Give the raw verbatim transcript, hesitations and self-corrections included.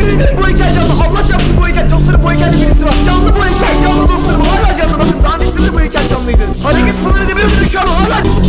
yemin ederim bu heykel canlı. Allah çarpsın bu heykel. Dostlarım bu heykelde birisi var. Canlı bu heykel. Canlı dostlarım. Hala canlı. Bakın daha öncesinde de bu heykel canlıydı. Hareket falan edebiliyordu şu an. Hala